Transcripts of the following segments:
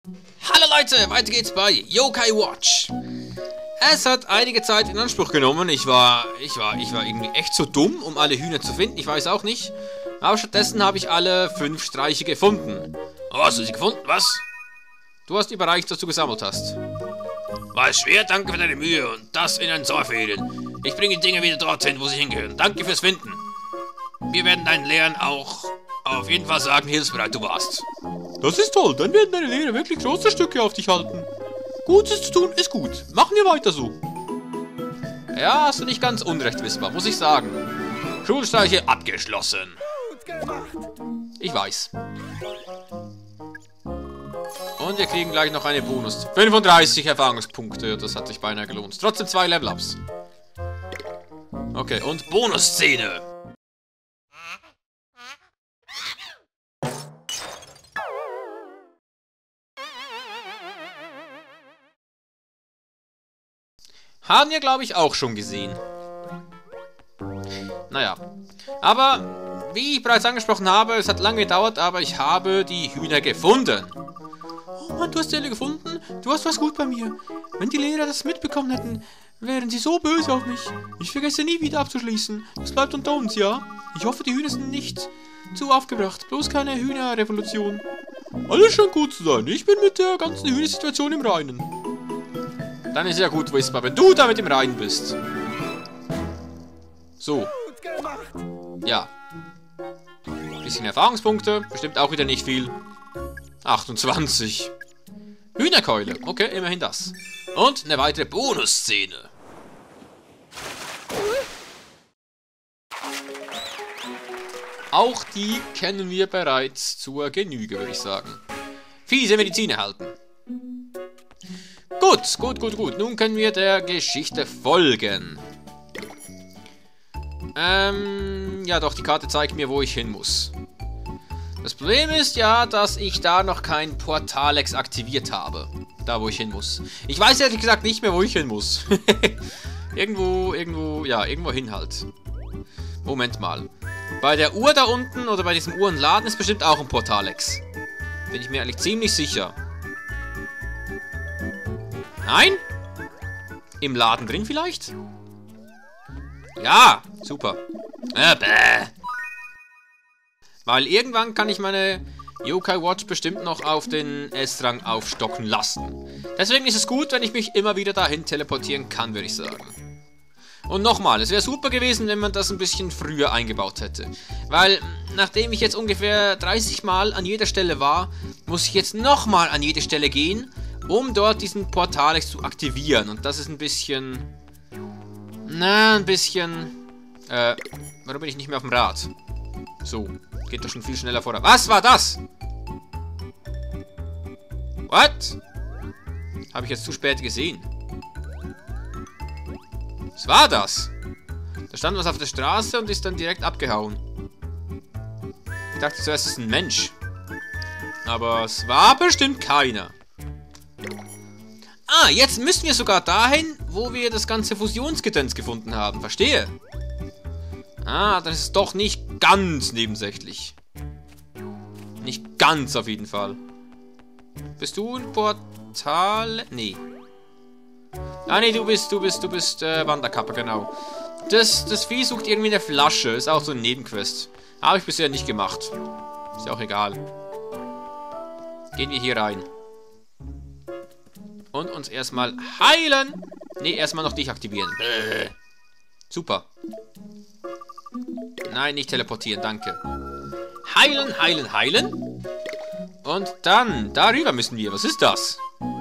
Hallo Leute, weiter geht's bei Yokai Watch. Es hat einige Zeit in Anspruch genommen. Ich war irgendwie echt zu dumm, um alle Hühner zu finden. Ich weiß auch nicht. Aber stattdessen habe ich alle 5 Streiche gefunden. Oh, hast du sie gefunden? Was? Du hast überreicht, was du gesammelt hast. War es schwer, danke für deine Mühe und das in ein Sommerferien. Ich bringe die Dinge wieder dorthin, wo sie hingehören. Danke fürs Finden. Wir werden deinen Lehrern auch auf jeden Fall sagen, wie hilfsbereit du warst. Das ist toll, dann werden deine Lehrer wirklich große Stücke auf dich halten. Gutes zu tun ist gut. Machen wir weiter so. Ja, hast du nicht ganz unrecht, Whisper, muss ich sagen. Schulstreiche abgeschlossen. Ich weiß. Und wir kriegen gleich noch eine Bonus. 35 Erfahrungspunkte, das hat sich beinahe gelohnt. Trotzdem 2 Level-Ups. Okay, und Bonusszene. Haben wir, glaube ich, auch schon gesehen. Naja. Aber, wie ich bereits angesprochen habe, es hat lange gedauert, aber ich habe die Hühner gefunden. Oh Mann, du hast die alle gefunden? Du hast was gut bei mir. Wenn die Lehrer das mitbekommen hätten, wären sie so böse auf mich. Ich vergesse nie wieder abzuschließen. Das bleibt unter uns, ja? Ich hoffe, die Hühner sind nicht zu aufgebracht. Bloß keine Hühnerrevolution. Alles scheint gut zu sein. Ich bin mit der ganzen Hühnersituation im Reinen. Dann ist ja gut, Whisper, wenn du damit im Reinen bist. So. Ja. Bisschen Erfahrungspunkte. Bestimmt auch wieder nicht viel. 28. Hühnerkeule. Okay, immerhin das. Und eine weitere Bonusszene. Auch die kennen wir bereits zur Genüge, würde ich sagen. Fiese Medizin erhalten. Gut. Nun können wir der Geschichte folgen. Ja doch, die Karte zeigt mir, wo ich hin muss. Das Problem ist ja, dass ich da noch kein Portalex aktiviert habe. Da, wo ich hin muss. Ich weiß ehrlich gesagt nicht mehr, wo ich hin muss. irgendwo hin halt. Moment mal. Bei der Uhr da unten oder bei diesem Uhrenladen ist bestimmt auch ein Portalex. Bin ich mir eigentlich ziemlich sicher. Nein? Im Laden drin vielleicht? Ja, super. Bäh. Weil irgendwann kann ich meine Yokai Watch bestimmt noch auf den S-Rang aufstocken lassen. Deswegen ist es gut, wenn ich mich immer wieder dahin teleportieren kann, würde ich sagen. Und nochmal, es wäre super gewesen, wenn man das ein bisschen früher eingebaut hätte. Weil, nachdem ich jetzt ungefähr 30 Mal an jeder Stelle war, muss ich jetzt nochmal an jede Stelle gehen, um dort diesen Portalex zu aktivieren. Und das ist ein bisschen... warum bin ich nicht mehr auf dem Rad? So, geht doch schon viel schneller voran. Was war das? What? Habe ich jetzt zu spät gesehen. Was war das? Da stand was auf der Straße und ist dann direkt abgehauen. Ich dachte zuerst, es ist ein Mensch. Aber es war bestimmt keiner. Ah, jetzt müssen wir sogar dahin, wo wir das ganze Fusionsgedöns gefunden haben. Verstehe. Ah, dann ist es doch nicht ganz nebensächlich. Nicht ganz auf jeden Fall. Bist du ein Portal? Nee. Ah, nee, du bist Wanderkapper, genau. Das Vieh sucht irgendwie eine Flasche. Ist auch so eine Nebenquest. Habe ich bisher nicht gemacht. Ist ja auch egal. Gehen wir hier rein. Und uns erstmal heilen. Nee, erstmal noch dich aktivieren. Super. Nein, nicht teleportieren, danke. Heilen. Und dann, darüber müssen wir. Was ist das?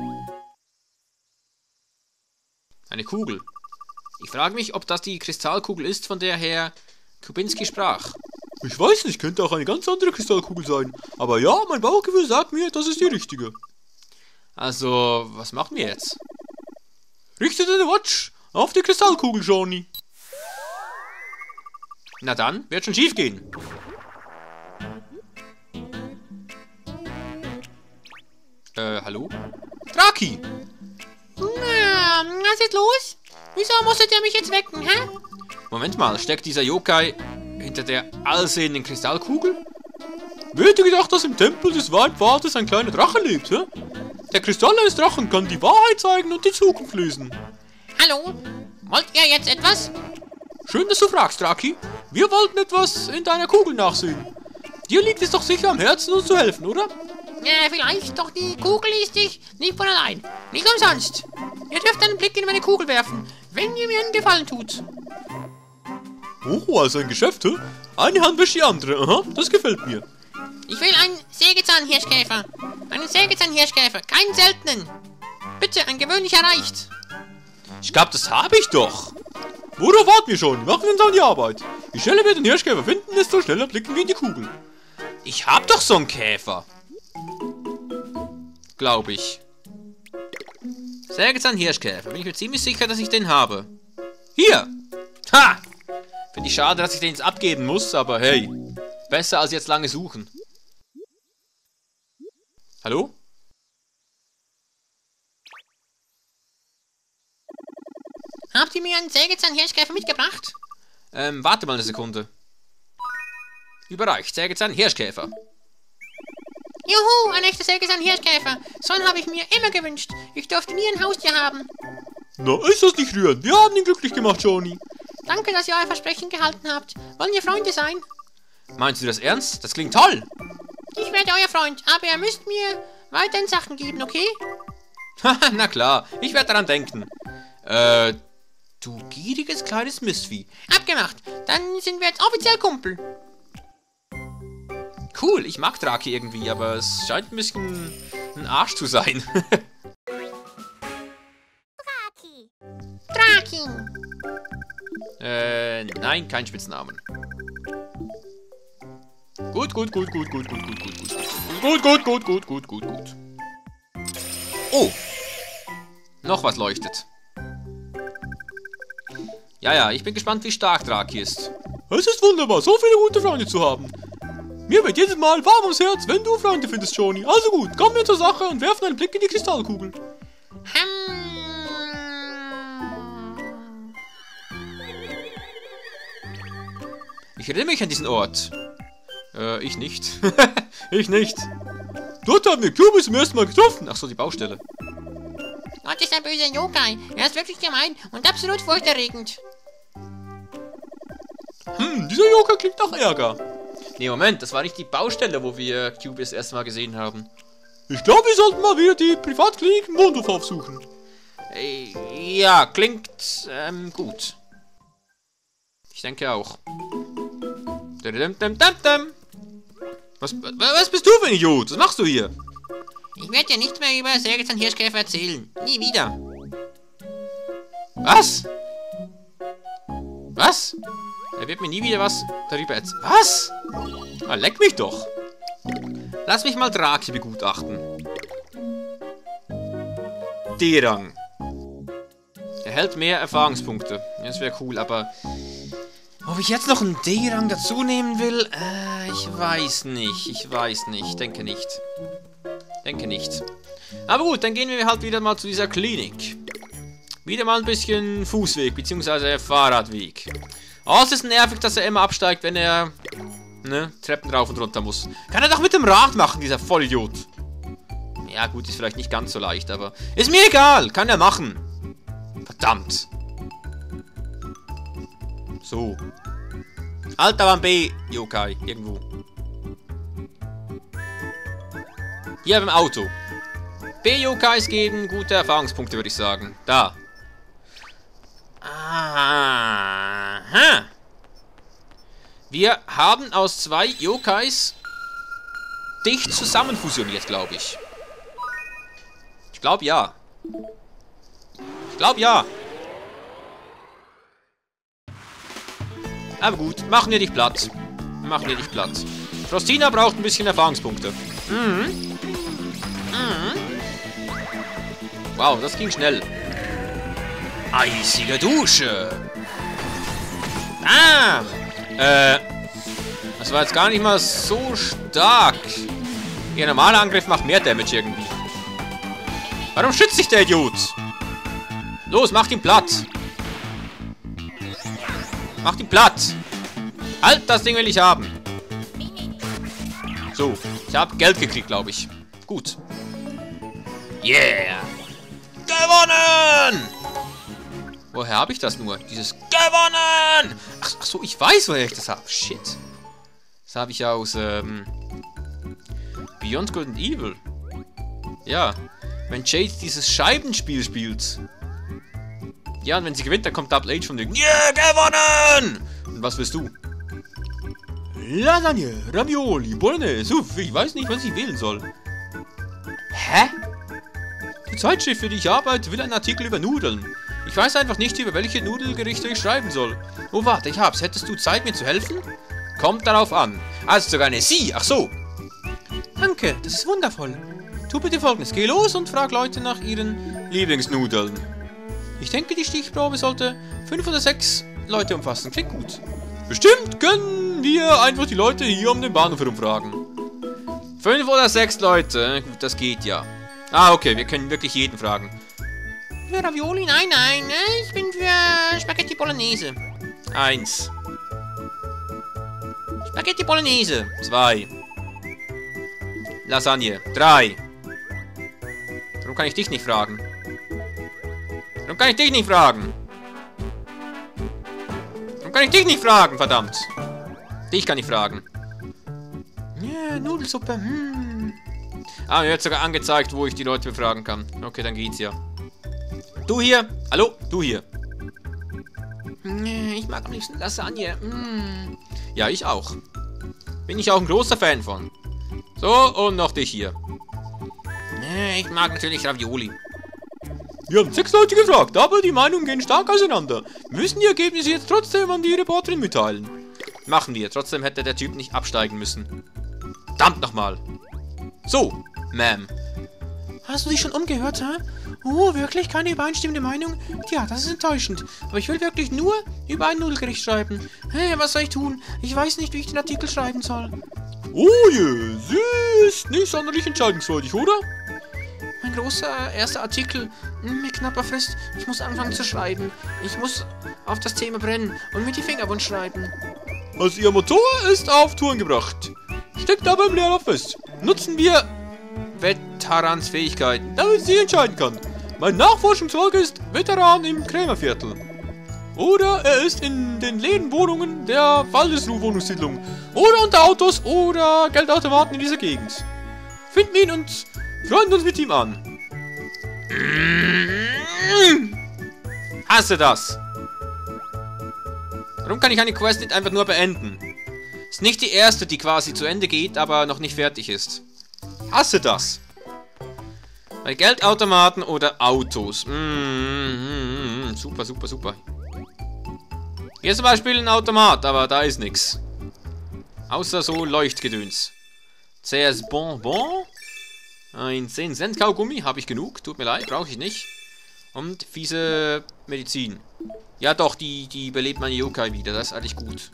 Eine Kugel. Ich frage mich, ob das die Kristallkugel ist, von der Herr Kubinski sprach. Ich weiß nicht, könnte auch eine ganz andere Kristallkugel sein. Aber ja, mein Bauchgefühl sagt mir, das ist die richtige. Also, was machen wir jetzt? Richte deine Watch auf die Kristallkugel, Johnny. Na dann, wird schon schief gehen. Hallo? Draki! Na, was ist los? Wieso musstet ihr mich jetzt wecken, hä? Moment mal, steckt dieser Yokai hinter der allsehenden Kristallkugel? Wer hätte gedacht, dass im Tempel des Waldpfades ein kleiner Drache lebt, hä? Der Kristall eines Drachen kann die Wahrheit zeigen und die Zukunft lesen. Hallo? Wollt ihr jetzt etwas? Schön, dass du fragst, Draki. Wir wollten etwas in deiner Kugel nachsehen. Dir liegt es doch sicher am Herzen, uns zu helfen, oder? Ja, vielleicht, doch die Kugel liest sich nicht von allein. Nicht umsonst. Ihr dürft einen Blick in meine Kugel werfen, wenn ihr mir einen Gefallen tut. Oh, also ein Geschäft, hä? Eine Hand wäscht die andere. Aha, das gefällt mir. Ich will einen Sägezahnhirschkäfer. Einen Sägezahnhirschkäfer, keinen seltenen. Bitte, ein gewöhnlicher reicht. Ich glaube, das habe ich doch. Worauf warten wir schon? Machen wir uns an die Arbeit. Je schneller wir den Hirschkäfer finden, desto schneller blicken wir in die Kugel. Ich hab doch so einen Käfer. Glaube ich. Sägezahn-Hirschkäfer. Bin ich mir ziemlich sicher, dass ich den habe. Hier! Ha! Finde ich schade, dass ich den jetzt abgeben muss, aber hey. Besser als jetzt lange suchen. Hallo? Habt ihr mir einen Sägezahnhirschkäfer mitgebracht? Warte mal eine Sekunde. Überreicht. Sägezahn-Hirschkäfer. Juhu, ein echter Sägezahnhirschkäfer. So einen habe ich mir immer gewünscht. Ich durfte nie ein Haustier haben. Na, ist das nicht rührend? Wir haben ihn glücklich gemacht, Johnny. Danke, dass ihr euer Versprechen gehalten habt. Wollen wir Freunde sein? Meinst du das ernst? Das klingt toll. Ich werde euer Freund, aber ihr müsst mir weiterhin Sachen geben, okay? Haha, na klar. Ich werde daran denken. Du gieriges kleines Mistvieh. Abgemacht. Dann sind wir jetzt offiziell Kumpel. Cool, ich mag Draki irgendwie, aber es scheint ein bisschen ein Arsch zu sein. Draki. Nein, kein Spitznamen. Gut. Oh! Noch was leuchtet. Ja, ich bin gespannt, wie stark Draki ist. Es ist wunderbar, so viele gute Freunde zu haben. Mir wird jedes Mal warm ums Herz, wenn du Freunde findest, Johnny. Also gut, kommen wir zur Sache und werfen einen Blick in die Kristallkugel. Ich erinnere mich an diesen Ort. Ich nicht. Ich nicht. Dort haben wir Cubus zum ersten Mal getroffen. Ach so, die Baustelle. Gott ist ein böser Yokai. Er ist wirklich gemein und absolut furchterregend. Dieser Yokai klingt nach Ärger. Nee, Moment, das war nicht die Baustelle, wo wir Cubus das erste Mal gesehen haben. Ich glaube, wir sollten mal wieder die Privatklinik im Mondhof aufsuchen. Ja, klingt gut. Ich denke auch. Was bist du für ein Idiot? Was machst du hier? Ich werde dir nichts mehr über Sägezahnhirschkäfer erzählen. Nie wieder. Was? Was? Er wird mir nie wieder was darüber erzählen. Was? Ah, leck mich doch. Lass mich mal Draki begutachten. D-Rang. Er hält mehr Erfahrungspunkte. Das wäre cool, aber... Ob ich jetzt noch einen D-Rang dazu nehmen will? Ich weiß nicht. Denke nicht. Aber gut, dann gehen wir halt wieder mal zu dieser Klinik. Wieder mal ein bisschen Fußweg, beziehungsweise Fahrradweg. Oh, es ist nervig, dass er immer absteigt, wenn er... Treppen rauf und runter muss. Kann er doch mit dem Rad machen, dieser Vollidiot. Ja gut, ist vielleicht nicht ganz so leicht, aber... Ist mir egal, kann er machen. Verdammt. So. Alter am B, Yokai, irgendwo. Hier beim Auto. B-Yokais geben gute Erfahrungspunkte, würde ich sagen. Da. Aha. Wir haben aus 2 Yokais dicht zusammen fusioniert, glaube ich. Ich glaube ja. Aber gut, machen wir dich platt. Frostina braucht ein bisschen Erfahrungspunkte. Wow, das ging schnell. Eisige Dusche. Das war jetzt gar nicht mal so stark. Ihr normaler Angriff macht mehr Damage irgendwie. Warum schützt sich der Idiot? Los, macht ihn platt. Halt, das Ding will ich haben. So, ich habe Geld gekriegt, glaube ich. Gut. Yeah! Gewonnen! Woher habe ich das nur? Dieses Gewonnen! Ach so, ich weiß, woher ich das habe. Shit. Das habe ich aus Beyond Good and Evil. Ja. Wenn Jade dieses Scheibenspiel spielt. Ja, und wenn sie gewinnt, dann kommt Double H von dir. Yeah, gewonnen! Und was willst du? Lasagne, Ravioli, Bolognese. Uff, ich weiß nicht, was ich wählen soll. Hä? Die Zeitschrift, für die ich arbeite, will einen Artikel über Nudeln. Ich weiß einfach nicht, über welche Nudelgerichte ich schreiben soll. Oh, warte, ich hab's. Hättest du Zeit, mir zu helfen? Kommt darauf an. Also sogar eine Sie. Ach so. Danke, das ist wundervoll. Tu bitte Folgendes. Geh los und frag Leute nach ihren Lieblingsnudeln. Ich denke, die Stichprobe sollte 5 oder 6 Leute umfassen. Klingt gut. Bestimmt können wir einfach die Leute hier um den Bahnhof herumfragen. 5 oder 6 Leute? Gut, das geht ja. Ah, okay, wir können wirklich jeden fragen. Für Ravioli? Nein, nein. Ich bin für Spaghetti Bolognese. 1. Spaghetti Bolognese. 2. Lasagne. 3. Warum kann ich dich nicht fragen? Warum kann ich dich nicht fragen? Warum kann ich dich nicht fragen, verdammt? Dich kann ich fragen. Ja, Nudelsuppe. Ah, mir wird sogar angezeigt, wo ich die Leute befragen kann. Okay, dann geht's ja. Du hier. Hallo, du hier. Ich mag am liebsten Lasagne. Ja, ich auch. Bin ich auch ein großer Fan von. So, und noch dich hier. Ich mag natürlich Ravioli. Wir haben 6 Leute gefragt, aber die Meinungen gehen stark auseinander. Wir müssen die Ergebnisse jetzt trotzdem an die Reporterin mitteilen. Machen wir. Trotzdem hätte der Typ nicht absteigen müssen. Verdammt nochmal. So, Ma'am. Hast du dich schon umgehört, hä? Oh, wirklich? Keine übereinstimmende Meinung? Tja, das ist enttäuschend. Aber ich will wirklich nur über ein Nudelgericht schreiben. Hey, was soll ich tun? Ich weiß nicht, wie ich den Artikel schreiben soll. Oh je, sie ist nicht sonderlich entscheidungsfreudig, oder? Mein großer erster Artikel mit knapper Frist. Ich muss anfangen zu schreiben. Ich muss auf das Thema brennen und mir die Finger wund schreiben. Also ihr Motor ist auf Touren gebracht. Steckt aber im Leerlauf fest. Nutzen wir Veterans Fähigkeiten. damit sie entscheiden kann. Mein Nachforschungsfolge ist Veteran im Krämerviertel. Oder er ist in den leeren Wohnungen der Waldesruh-Wohnungssiedlung. Oder unter Autos oder Geldautomaten in dieser Gegend. Finden ihn und freuen uns mit ihm an. Hasse das. Warum kann ich eine Quest nicht einfach nur beenden? Ist nicht die erste, die quasi zu Ende geht, aber noch nicht fertig ist. Hasse das. Bei Geldautomaten oder Autos. Super, super, super. Hier zum Beispiel ein Automat, aber da ist nichts. Außer so Leuchtgedöns. CS Bonbon. Ein 10-Cent Kaugummi, habe ich genug. Tut mir leid, brauche ich nicht. Und fiese Medizin. Ja doch, die belebt meine Yokai wieder. Das ist eigentlich gut.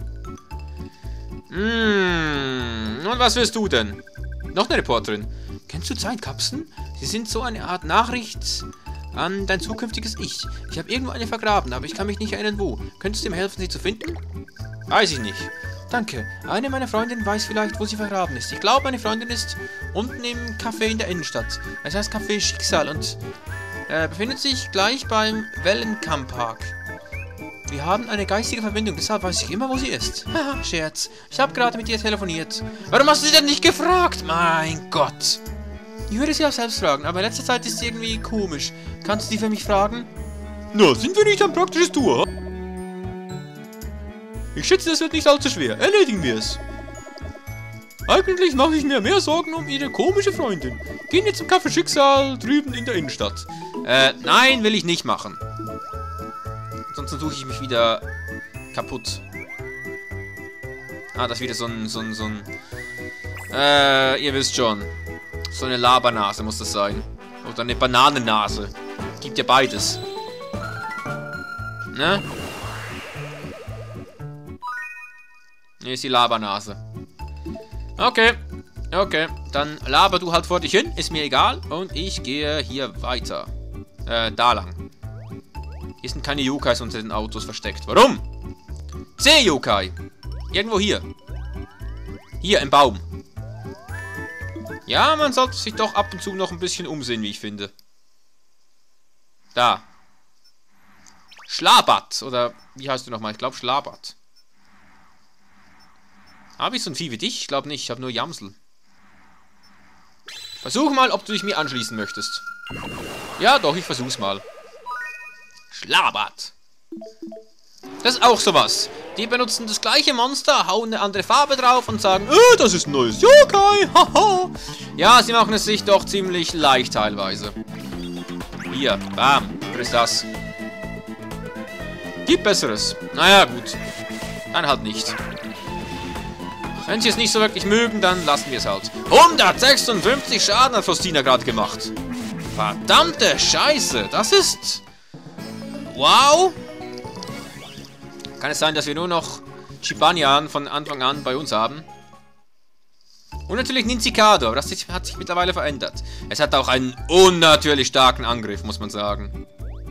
Und was willst du denn? Noch eine Reporterin. Kennst du Zeitkapseln? Sie sind so eine Art Nachricht an dein zukünftiges Ich. Ich habe irgendwo eine vergraben, aber ich kann mich nicht erinnern, wo. Könntest du mir helfen, sie zu finden? Weiß ich nicht. Danke. Eine meiner Freundinnen weiß vielleicht, wo sie vergraben ist. Ich glaube, meine Freundin ist unten im Café in der Innenstadt. Es heißt Café Schicksal und befindet sich gleich beim Wellenkamp-Park. Wir haben eine geistige Verbindung, deshalb weiß ich immer, wo sie ist. Haha, Scherz. Ich habe gerade mit ihr telefoniert. Warum hast du sie denn nicht gefragt? Mein Gott. Ich würde sie auch selbst fragen, aber in letzter Zeit ist sie irgendwie komisch. Kannst du sie für mich fragen? Na, sind wir nicht ein praktisches Duo? Ich schätze, das wird nicht allzu schwer. Erledigen wir es. Eigentlich mache ich mir mehr Sorgen um ihre komische Freundin. Gehen wir zum Café Schicksal drüben in der Innenstadt. Nein, will ich nicht machen. Sonst suche ich mich wieder kaputt. Ah, das ist wieder so ein... ihr wisst schon. So eine Labernase muss das sein. Oder eine Bananennase. Gibt ja beides. Ne? Ne, ist die Labernase. Okay. Okay. Dann laber du halt vor dich hin. Ist mir egal. Und ich gehe hier weiter. Da lang. Hier sind keine Yokais unter den Autos versteckt. Warum? C-Yokai. Irgendwo hier. Hier, im Baum. Ja, man sollte sich doch ab und zu noch ein bisschen umsehen, wie ich finde. Da. Schlabat. Oder wie heißt du nochmal? Ich glaube Schlabat. Habe ich so ein Vieh wie dich? Ich glaube nicht. Ich habe nur Jamsel. Versuch mal, ob du dich mir anschließen möchtest. Ja, doch, ich versuch's mal. Schlabat. Das ist auch sowas. Die benutzen das gleiche Monster, hauen eine andere Farbe drauf und sagen, das ist ein neues Yokai, haha. Ja, sie machen es sich doch ziemlich leicht teilweise. Hier, bam, was ist das? Gibt Besseres. Naja, gut. Dann halt nicht. Wenn sie es nicht so wirklich mögen, dann lassen wir es halt. 156 Schaden hat Faustina gerade gemacht. Verdammte Scheiße, das ist... Wow. Kann es sein, dass wir nur noch Chibanian von Anfang an bei uns haben? Und natürlich Ninzikado, aber das hat sich mittlerweile verändert. Es hat auch einen unnatürlich starken Angriff, muss man sagen.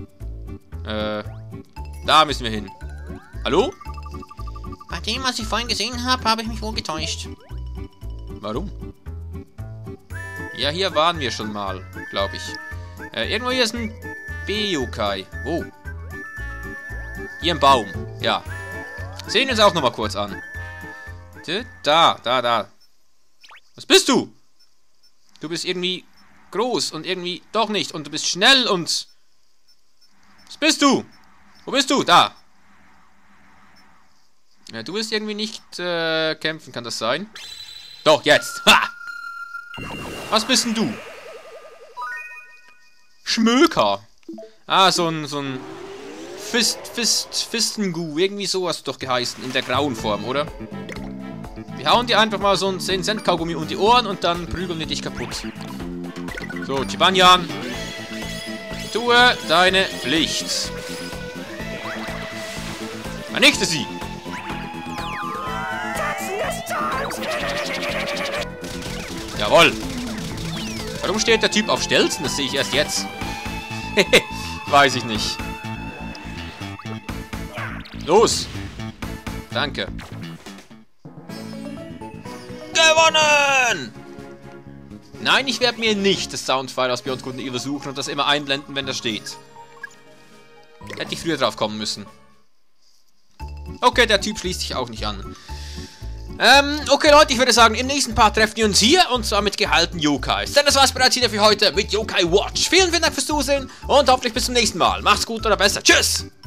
Da müssen wir hin. Hallo? Bei dem, was ich vorhin gesehen habe, habe ich mich wohl getäuscht. Warum? Ja, hier waren wir schon mal, glaube ich. Irgendwo hier ist ein B-Yokai. Wo? Hier im Baum. Ja. Sehen wir uns auch nochmal kurz an. Da. Was bist du? Du bist irgendwie groß und irgendwie doch nicht. Und du bist schnell und... Was bist du? Wo bist du? Da. Ja, du willst irgendwie nicht kämpfen, kann das sein? Doch, jetzt. Ha! Was bist denn du? Schmöker. Ah, so ein Fistengu. Irgendwie so hast du doch geheißen. In der grauen Form, oder? Wir hauen dir einfach mal so ein 10-Cent-Kaugummi um die Ohren und dann prügeln wir dich kaputt. So, Chibanian. Tue deine Pflicht. Vernichte sie. Jawohl. Warum steht der Typ auf Stelzen? Das sehe ich erst jetzt. Weiß ich nicht. Los. Danke. Gewonnen! Nein, ich werde mir nicht das Soundfile aus Beyond Good and Evil suchen und das immer einblenden, wenn das steht. Hätte ich früher drauf kommen müssen. Okay, der Typ schließt sich auch nicht an. Okay Leute, ich würde sagen, im nächsten Part treffen wir uns hier und zwar mit gehaltenen Yokais. Denn das war's bereits wieder für heute mit Yokai Watch. Vielen Dank fürs Zusehen und hoffentlich bis zum nächsten Mal. Macht's gut oder besser. Tschüss!